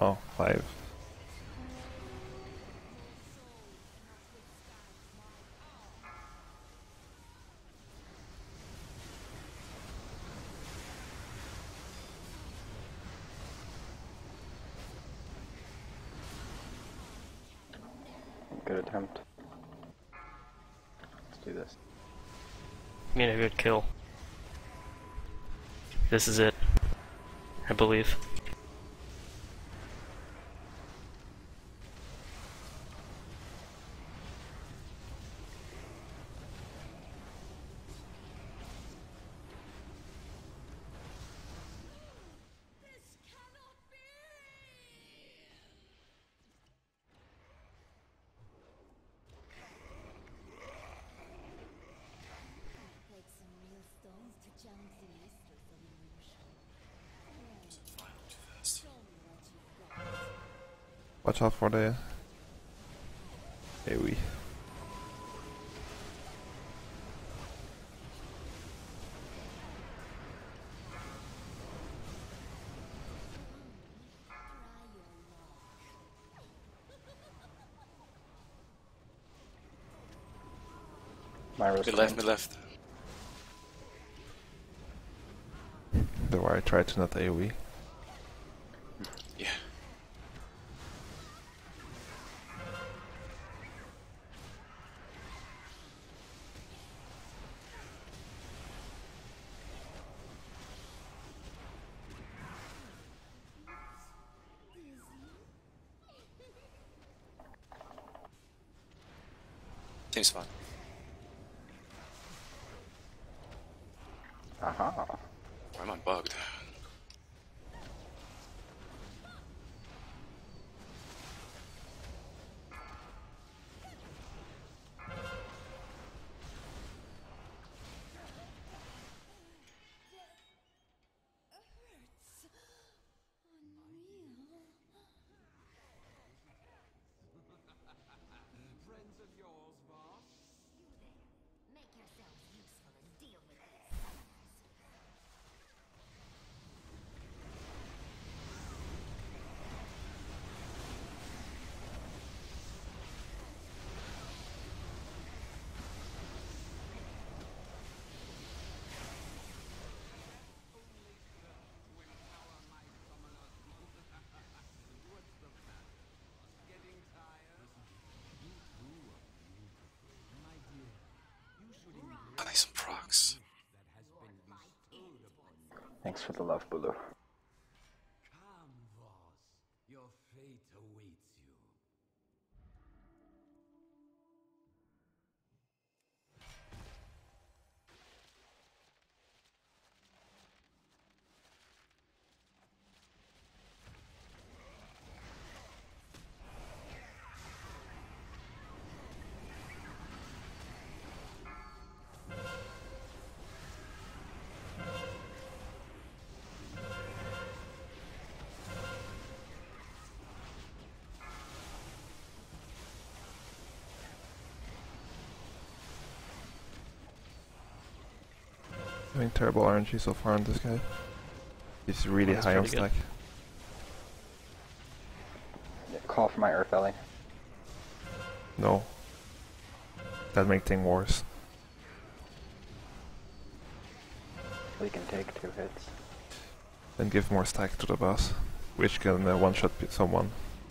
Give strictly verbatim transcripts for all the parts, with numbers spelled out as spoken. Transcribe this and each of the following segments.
Oh, five. Good attempt. Let's do this. I mean, a good kill. This is it, I believe. Watch out for the AoE. Myra's Mid left, mid left. The way I tried to not AoE. Yeah. Same spot. Aha. Why am I bugged? I need some procs. Thanks for the love, Bulu. Come, Voss. Your fate awaits you. Doing terrible R N G so far on this guy. He's really That's high on pretty good. stack. Yeah, call for my Earth Valley. No. That make thing worse. We can take two hits. Then give more stack to the boss, which can uh, one-shot someone.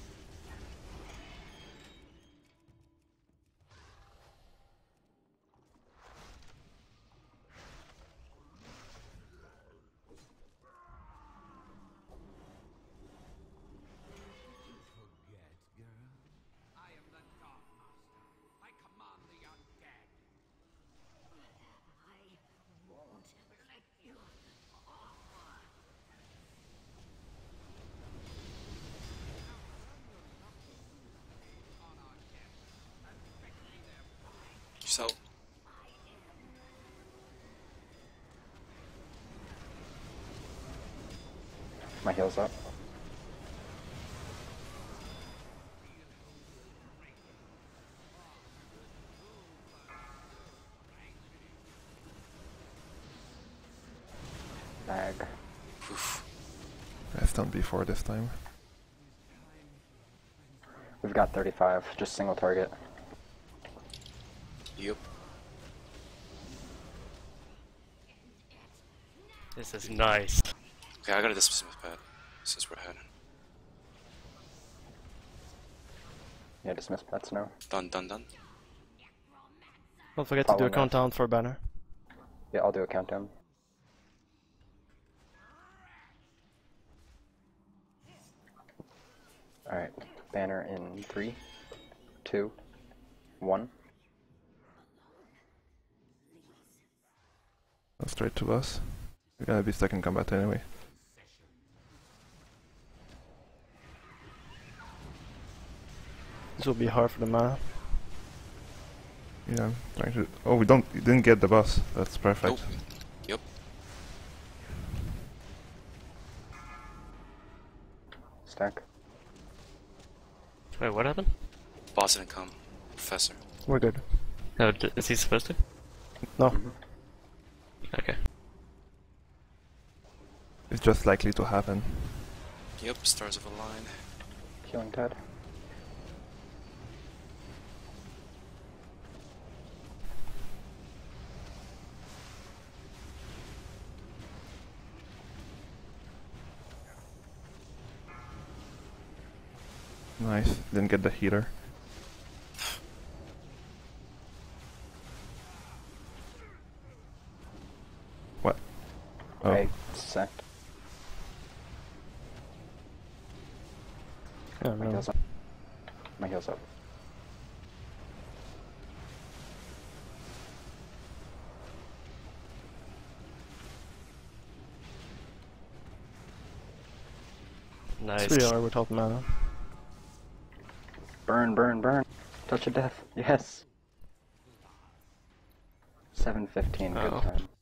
Forget, girl. I am the Dark Master. I command the undead. I won't let you off. So, My heal's up. Bag. oof. I've done before this time. We've got thirty-five, just single target. Yep. This is nice. Okay, I gotta dismiss my pet since we're ahead. Yeah, dismiss pets now. Done, done, done. Don't forget to do Follow a that. countdown for banner. Yeah, I'll do a countdown. Alright, banner in three, two, one. Go straight to us. We're gonna be stuck in combat anyway. This will be hard for the mana. Yeah, I'm trying to. Oh, we don't. We didn't get the boss. That's perfect. Nope. Yep. Stack. Wait, what happened? Boss didn't come. Professor. We're good. No, d is he supposed to? No. Okay. It's just likely to happen. Yep, stars of a line. Healing Tide. Nice. Didn't get the heater. What? Oh. I sacked. Yeah, My no. heal's up. My heal's up. Nice. three R without mana. Burn, burn, burn. Touch of death. Yes. seven fifteen, good Oh. time.